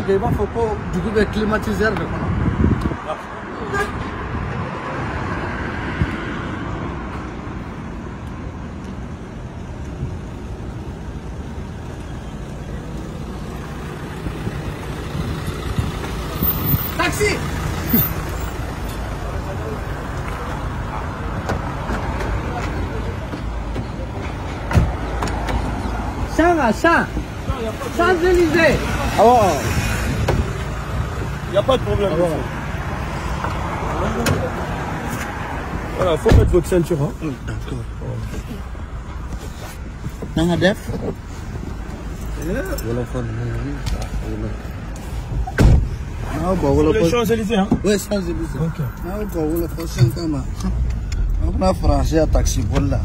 kɛ i b'a fɔ ko dugu bɛ climatiseur de kɔnɔ. Taxi! Champs-Élysées. Ah ouais. Il n'y a pas de problème. Ah ouais. Voilà, faut mettre votre ceinture. Hein. D'accord. Nanga def. Les Champs-Élysées, hein? Oui, Champs-Élysées. Ok. On a français à taxi pour là.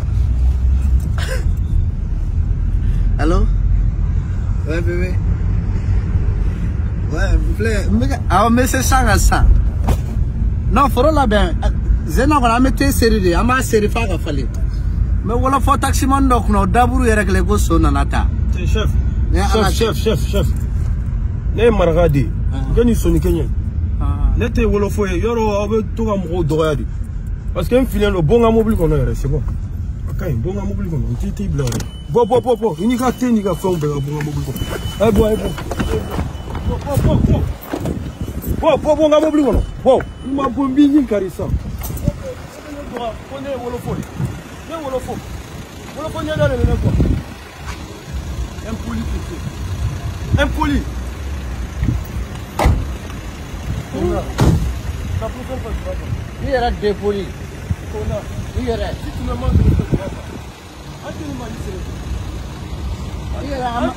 Allô? Ouais, bébé. Ouais, vous plaît. Ah, mais c'est ça, ça. Non, faut la bien. Zena, on a mis tes séries. On a série pas à faire. Mais voilà, faut taxi man donc no daburu yere kle go so nanata. Chef. Chef. Ne maragadi. Gani soni Kenya. Ne te wolofo yoro abe to ga mo doyadi. Parce que un filet le bon mobile qu'on a c'est bon. Okay, bon mobile qu'on a. Titi blanc. Bo. Ini ka te ni ka fa un bon mobile. Eh bon. Bon mobile qu'on a. Bon, il m'a bombi ni karissa. On est wolofo. Ne wolofo. Wolofo ni dans le quoi. Impoli. Il y a des polis. Il y a si tu me manques de respect, il y a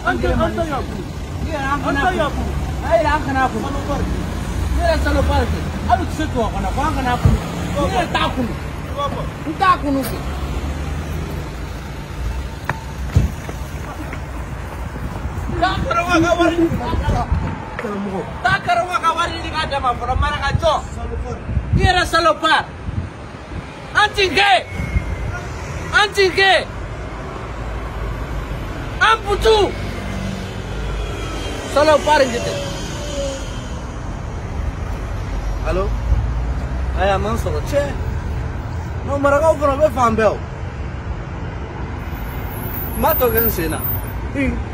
salopard. Anti-gay. Amputu. Salopard gitu. Halo? Ayah man soro che. No maraka ko be fambel. Mato gan sena.